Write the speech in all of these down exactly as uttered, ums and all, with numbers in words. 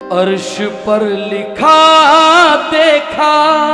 अर्श पर लिखा देखा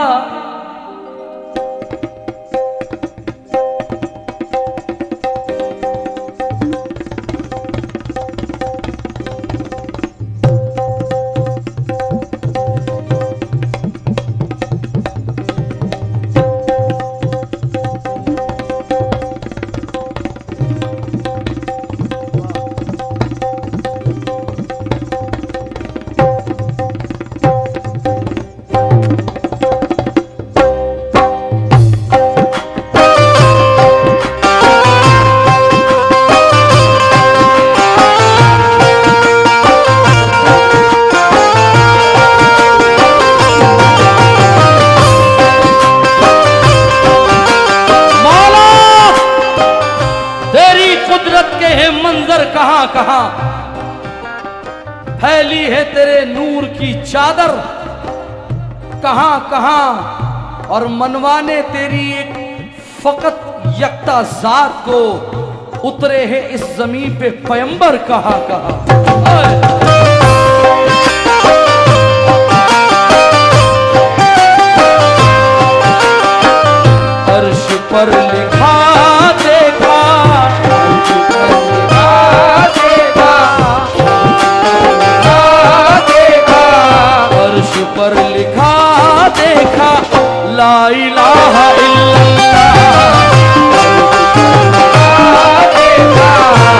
कहां कहां फैली है तेरे नूर की चादर, कहां कहां और मनवाने तेरी एक फकत यक्ता जात को उतरे हैं इस जमीन पे पैगंबर कहां कहां। अर्श पर लिखा देखा पर लिखा देखा ला इलाहा इल्लल्लाह देखा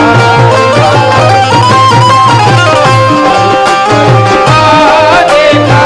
देखा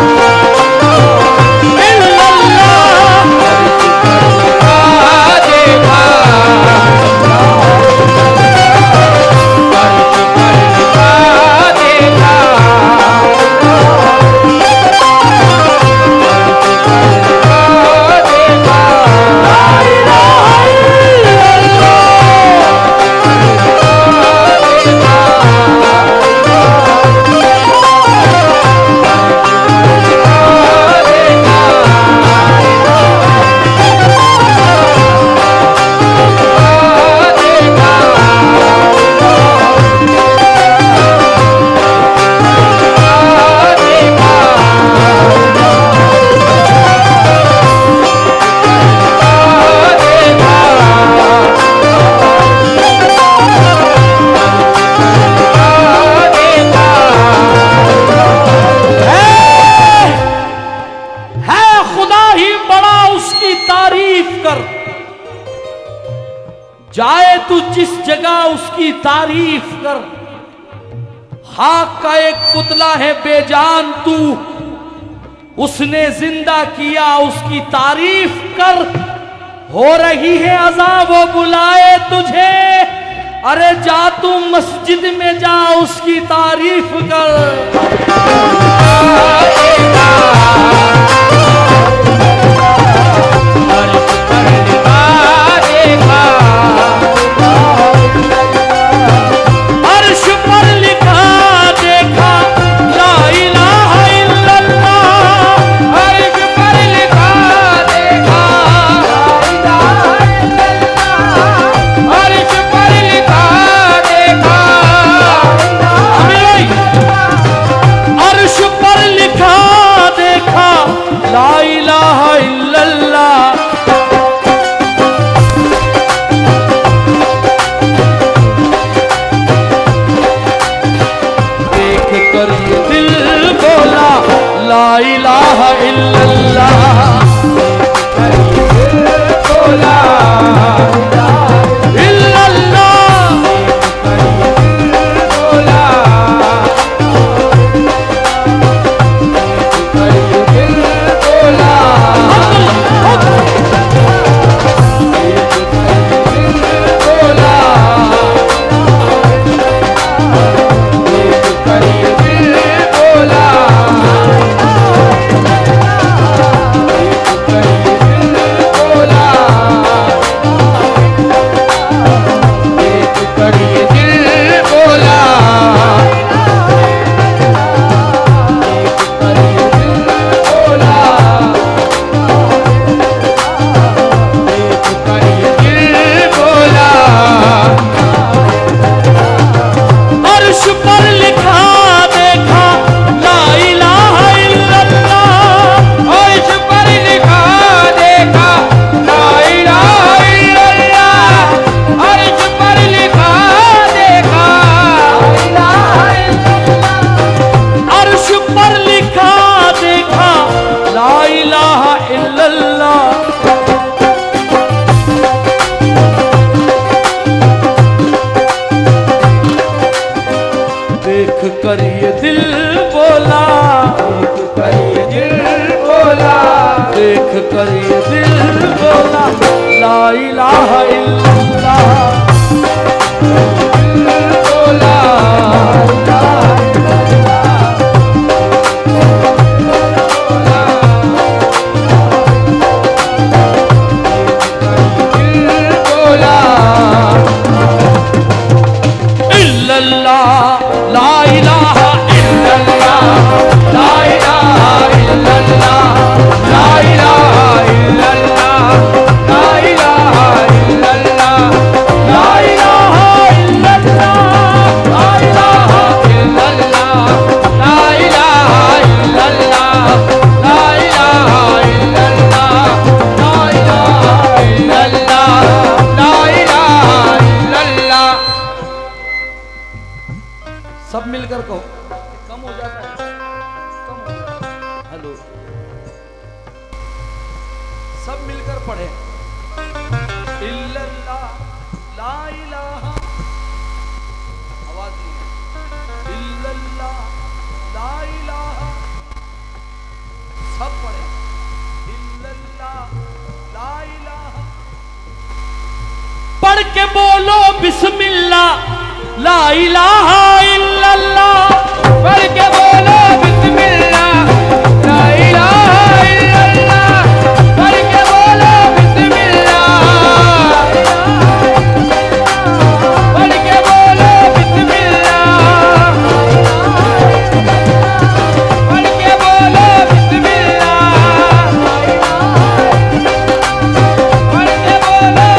जाए तू जिस जगह उसकी तारीफ कर। खाक का एक पुतला है बेजान तू, उसने जिंदा किया उसकी तारीफ कर। हो रही है अज़ाब वो बुलाए तुझे, अरे जा तू मस्जिद में जा उसकी तारीफ कर। ला इलाहा इल्लल्लाह बोला, देख कर ये दिल बोला, देख कर ये दिल बोला, ला इलाहा इल्लल्लाह। दिल बोला, सब मिलकर कहो। कम हो जाता है, कम हो जाता है। हेलो, सब मिलकर पढ़े। इल्लल्लाह ला इलाहा, आवाज नहीं है। इल्लल्लाह ला इलाहा, सब पढ़े। इल्लल्लाह ला इलाहा, पढ़ के बोलो बिस्मिल्लाह ला इलाहा इल्लल्लाह, पढ़ के बोलो बिस्मिल्लाह, ला इलाहा इल्लल्लाह, पढ़ के बोलो बिस्मिल्लाह, पढ़ के बोलो बिस्मिल्लाह, पढ़ के बोलो बिस्मिल्लाह, पढ़ के बोलो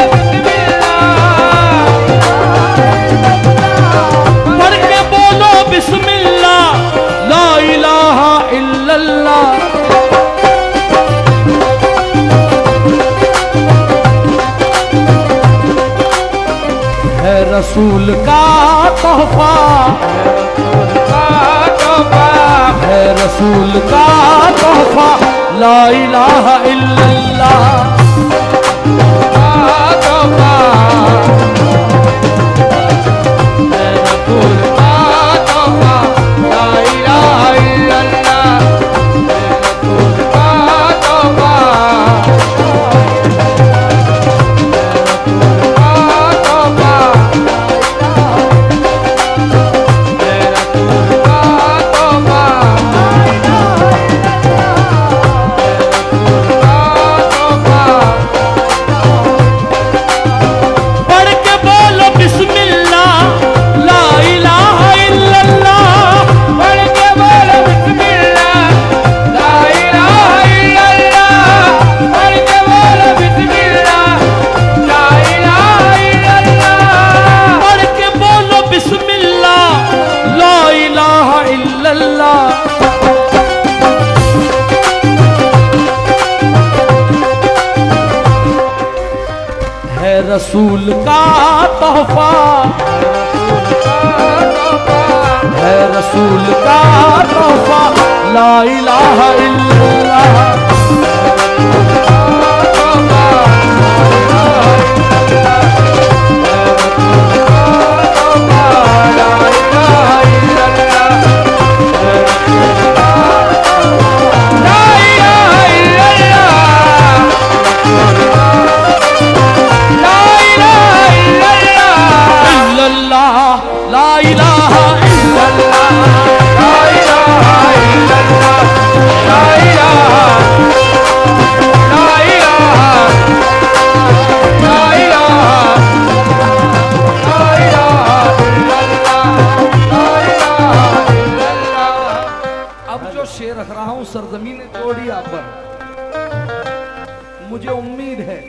पढ़ के बोलो बिस्मिल्लाह ला इलाहा इल्लल्लाह। है रसूल का तोहफा, है रसूल का तोहफा ला इलाहा इल्लल्लाह। रसूल का तोहफा, है रसूल का तोहफा ला इलाहा इल्लल्लाह। सरजमीन तोड़िया पर मुझे उम्मीद है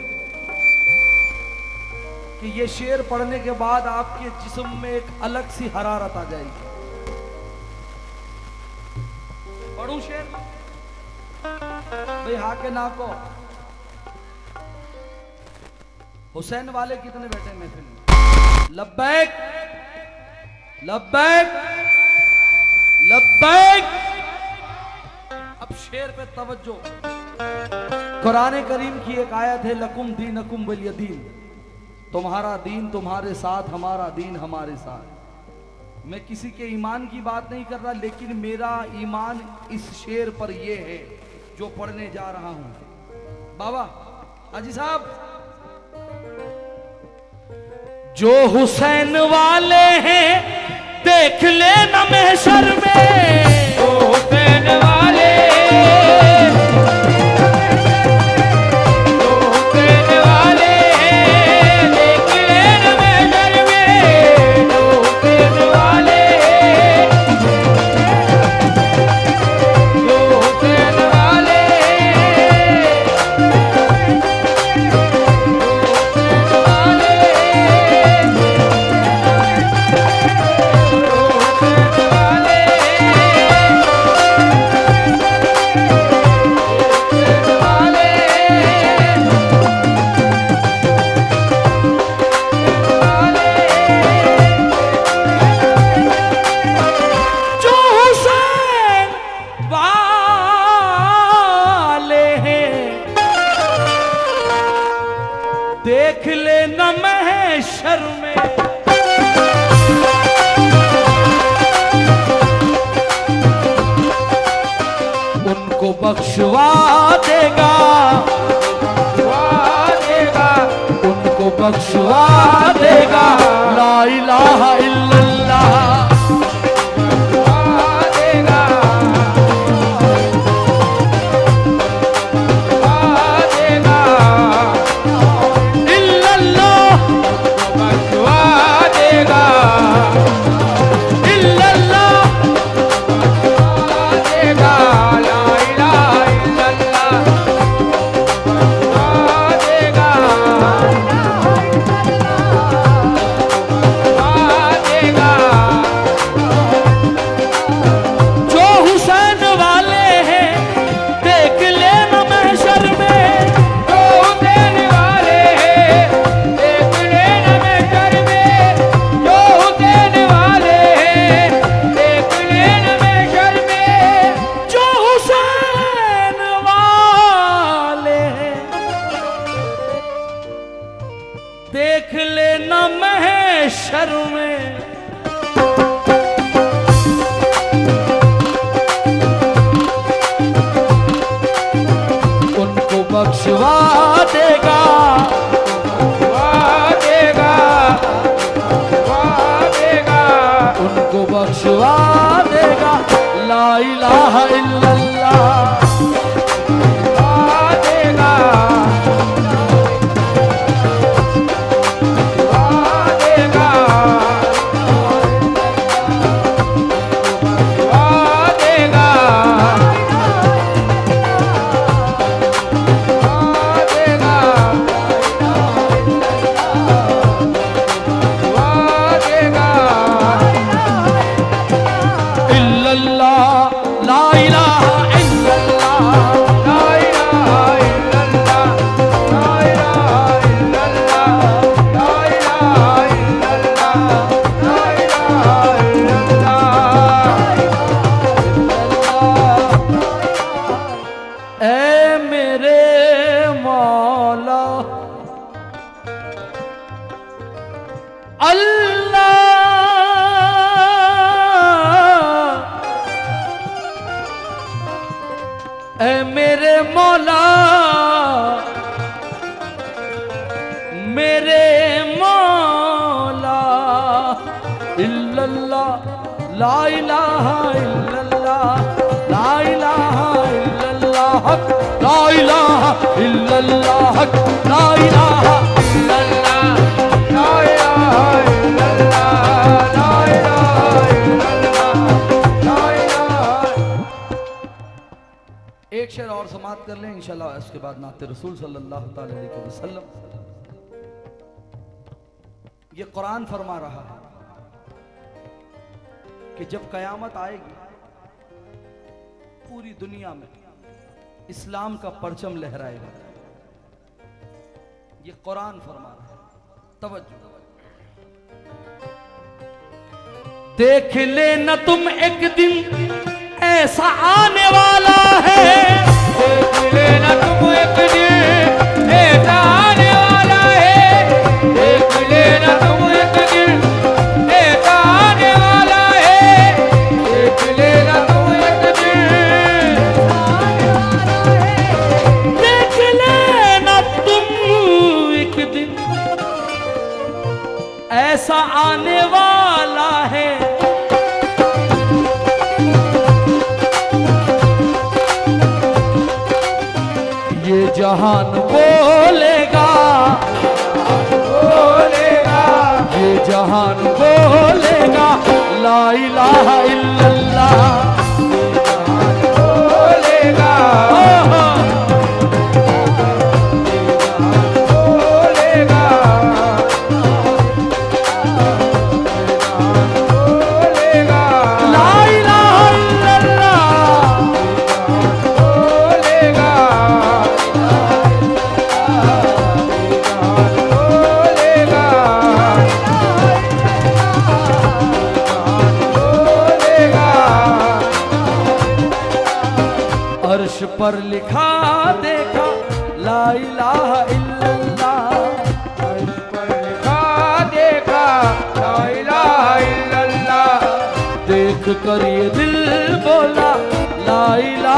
कि ये शेर पढ़ने के बाद आपके जिस्म में एक अलग सी हरारत आ जाएगी। पढ़ूं शेर भाई, हा के ना को। हुसैन वाले कितने बैठे महफिल में? लब्बैक लब्बैक लब्बैक। अब शेर पे तवज्जो। कुरान करीम की एक आयत है, लकुम दीनकुम वलिय दीन, तुम्हारा दीन तुम्हारे साथ, हमारा दीन हमारे साथ। मैं किसी के ईमान की बात नहीं कर रहा, लेकिन मेरा ईमान इस शेर पर ये है जो पढ़ने जा रहा हूं। बाबा हाजी साहब, जो हुसैन वाले हैं देख लेना महशर में, जो हुसैन वाले, जो हुसैन वाले देख लेना महशर में, जो हुसैन वाले, जो हुसैन वाले, देख लेना महशर में, उनको बख्शवा देगा, देगा, उनको बख्शवा देगा। ला इलाहा इल्लल्लाह, देगा, देगा, इल्लल्लाह, बख्शवा देगा, इल्लल्लाह, देगा, ला इलाहा इल्लल्लाह, देगा, देगा, जो हुसैन वाले हैं देख लेना महशर में, जो हुसैन वाले देख लेना महशर में, जो हुसैन वाले देख लेना महशर में, जो हुसैन वाले हैं देख लेना महशर में, उनको बख्शवा देगा, देगा, देगा, उनको बख्शवा देगा। ला इलाहा इल्लल्लाह, देगा, देगा, देगा, इल्लल्लाह, ला इलाहा इल्लल्लाह, ला इलाहा इल्लल्लाह, ला इलाहा इल्लल्लाह, ला इलाहा इल्लल्लाह, ला इलाहा इल्लल्लाह। ऐ मेरे मौला अल्लाह, ऐ मेरे मौला, मेरे मौला, इल्लल्लाह, ला इलाहा इल्लल्लाह, ला इलाहा इल्लल्लाह, हक, ला इलाहा इल्लल्लाह, हक, ला इलाहा इल्लल्लाह, ला इलाहा इल्लल्लाह, ला इलाहा इल्लल्लाह, ला इलाहा। एक शेर और समाप्त कर लें इंशाल्लाह, उसके बाद नाते रसूल सल्लल्लाहु ताला अलैहि वसल्लम। ये कुरान फरमा रहा है कि जब कयामत आएगी पूरी दुनिया में इस्लाम का परचम लहराएगा। ये कुरान फरमा रहा है, तवज्जो। देख लेना तुम एक दिन ऐसा आने वाला है, देख लेना तुम एक दिन ऐसा आने वाला है, देख लेना तुम एक दिन ऐसा आने वाला जहान बोलेगा, बोलेगा, ये जहान बोलेगा ला इलाहा इल्लल्लाह, बोलेगा, बोलेगा, बोलेगा, ला इलाहा इल्लल्लाह, बोलेगा, बोलेगा, बोलेगा। अर्श पर लिखा देखा ला इलाहा इल्लल्लाह, अर्श पर लिखा देखा ला इलाहा इल्लल्लाह, देख कर ये दिल बोला ला इलाहा